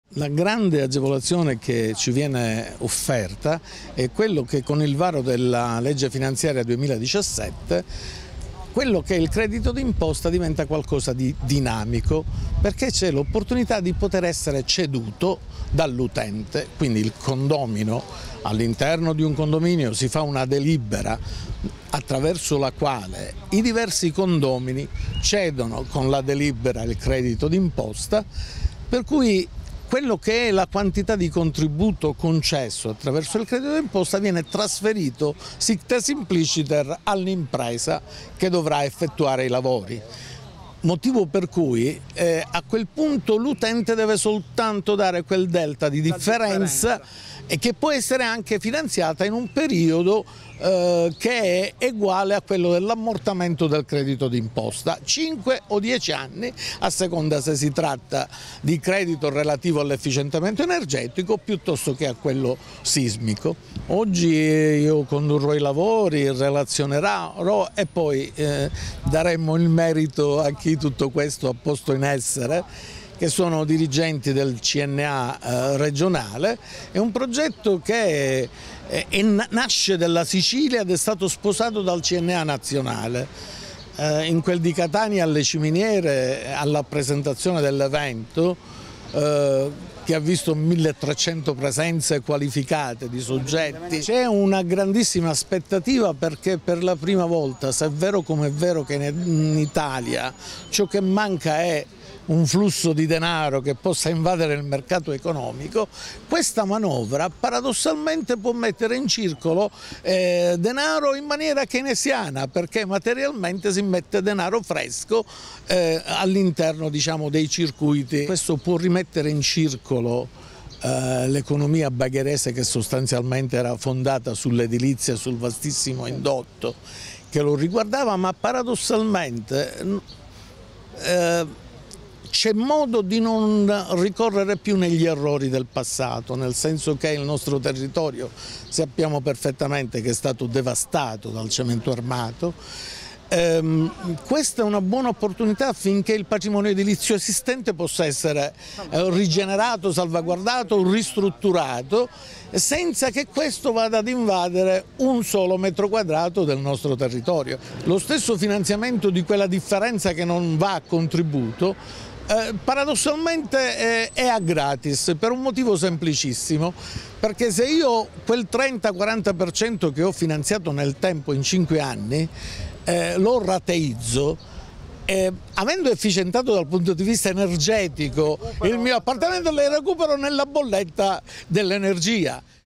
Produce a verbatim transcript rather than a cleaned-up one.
La grande agevolazione che ci viene offerta è quello che con il varo della legge finanziaria duemiladiciassette, quello che è il credito d'imposta diventa qualcosa di dinamico, perché c'è l'opportunità di poter essere ceduto dall'utente, quindi il condomino, all'interno di un condominio si fa una delibera attraverso la quale i diversi condomini cedono con la delibera il credito d'imposta, per cui quello che è la quantità di contributo concesso attraverso il credito d'imposta viene trasferito sic simpliciter all'impresa che dovrà effettuare i lavori. Motivo per cui eh, a quel punto l'utente deve soltanto dare quel delta di differenza e che può essere anche finanziata in un periodo eh, che è uguale a quello dell'ammortamento del credito d'imposta, cinque o dieci anni, a seconda se si tratta di credito relativo all'efficientamento energetico piuttosto che a quello sismico. Oggi io condurrò i lavori, relazionerò e poi eh, daremo il merito a chi tutto questo ha posto in essere, che sono dirigenti del C N A eh, regionale. È un progetto che è, è, nasce dalla Sicilia ed è stato sposato dal C N A nazionale. Eh, in quel di Catania alle Ciminiere, alla presentazione dell'evento, eh, che ha visto milletrecento presenze qualificate di soggetti, c'è una grandissima aspettativa, perché per la prima volta, se è vero come è vero che in Italia ciò che manca è un flusso di denaro che possa invadere il mercato economico, questa manovra paradossalmente può mettere in circolo eh, denaro in maniera keynesiana, perché materialmente si mette denaro fresco eh, all'interno, diciamo, dei circuiti. Questo può rimettere in circolo eh, l'economia bagherese, che sostanzialmente era fondata sull'edilizia, sul vastissimo indotto che lo riguardava, ma paradossalmente eh, c'è modo di non ricorrere più negli errori del passato, nel senso che il nostro territorio sappiamo perfettamente che è stato devastato dal cemento armato. Ehm, questa è una buona opportunità affinché il patrimonio edilizio esistente possa essere eh, rigenerato, salvaguardato, ristrutturato, senza che questo vada ad invadere un solo metro quadrato del nostro territorio. Lo stesso finanziamento di quella differenza che non va a contributo Eh, paradossalmente eh, è a gratis, per un motivo semplicissimo, perché se io quel trenta quaranta per cento che ho finanziato nel tempo in cinque anni eh, lo rateizzo, eh, avendo efficientato dal punto di vista energetico il mio appartamento, le recupero nella bolletta dell'energia.